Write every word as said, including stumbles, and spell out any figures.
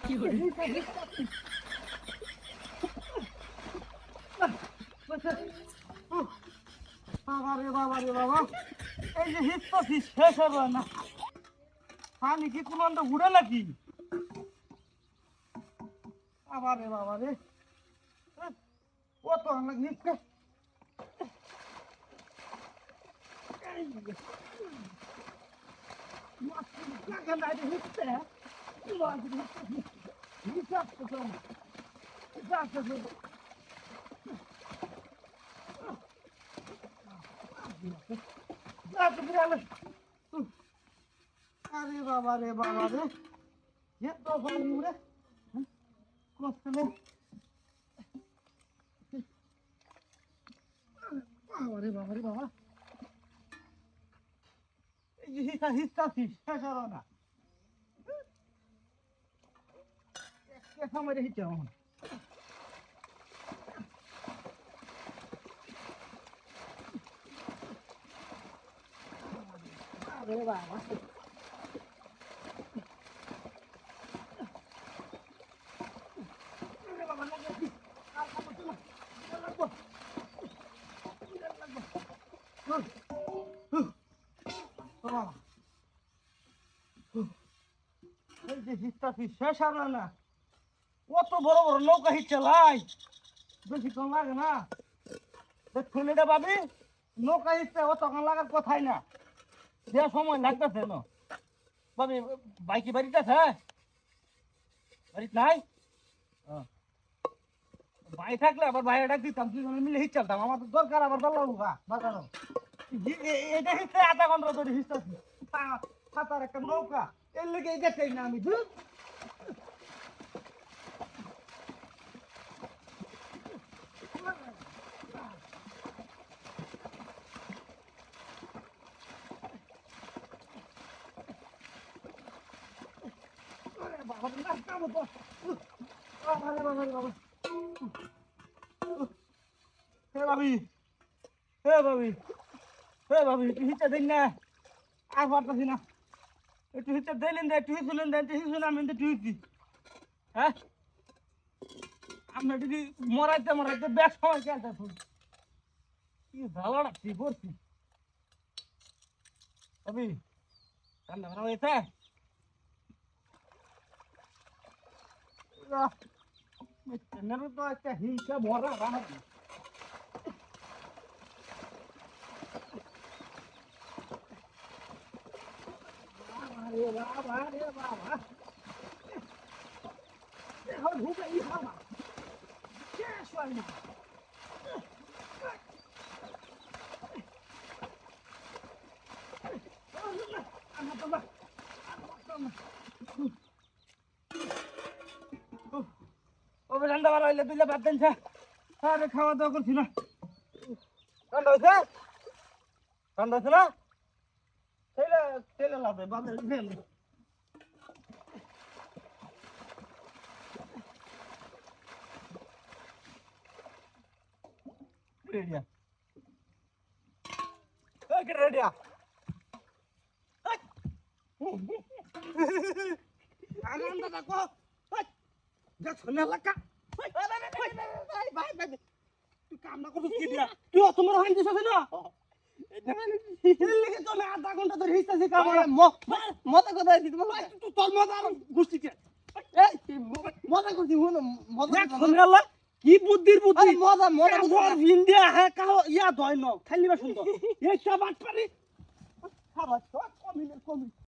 বাবা রে বাবা রে বাবা, এই যে হিসপাতি শেষ হবে না, পানি কি কোনো আন্ডা উড়ে নাকি? বাবা রে বাবা রে, কত আমরা হিসকা अरे बाबा रे बाबा रे, ये तो पानी उड़े कष्ट में। बाबा रे बाबा रे बाबा, ये हिस्सा हिस्सा थी कैसा रहना कैसा मेरे ही चाहूँ। अरे बाबा শেষ আর না, কত বড় বড় নৌকা হি চালাই, বেশি কম লাগে না। ছেলেটা ভাবি নৌকা হিচ্ছে অতক্ষণ লাগার কথাই না, যে সময় লাগতেছে না ভাবি। বাইকি বাড়িতে আছে, বাড়িতে নাই? ভাই থাকলে আবার ভাই ডাক দিতাম, দুজনে মিলে হিট চালতাম। আমার তো দরকার আবার দরকার বাজার এটা হিচ্ছে আধা ঘন্টা ধরে হিসতেছি। সাঁতার একটা নৌকা এর লেগে এই দেখেই না আমি। ভাবি হে ভাবি হে ভাবি, একটু হিচা দিন না, আর পারতেছি না। একটু হিচা দিলেন দে, একটু হিচুলেন দেন, হিচুন আমি একটু হিচি। হ্যাঁ আমরা যদি মরাইতে মরাইতে বেশ সময় কেটে কি ভালো লাগছি করছি। ভাবি ঠান্ডা ভালো হয়েছে? তো একটা হিংসা ভরা রাখা। अरे बाबा अरे बाबा, देखो भूख लगी खावा क्या स्वाद है। ওবে ঠান্ডা ভালো হইলে দুইটা ভাত দেন। আরে খাওয়া দাওয়া করছি না, ঠান্ডা হয়েছে? ঠান্ডা হয়েছে না? ছেলে ছেলে লাভে বাজারে ফেল রেডিয়া ওকে রেডিয়া আনন্দ দেখো যা শোনা লাগা। ভাই ভাই তুই কাম না করছিস কি দিয়া? তুই তোমার হান দিছস না? আধা ঘন্টা ধরে হিসতেছি মজা কথা তোর মজা আর গোষ্ঠীতে মজা করছি কি বুদ্ধির বুদ্ধি মজা মজা ইন্ডিয়া হ্যাঁ কাহ ইয়া দয় ন খালি সুন্দর এই সব আট পারি খাবার কমি কমি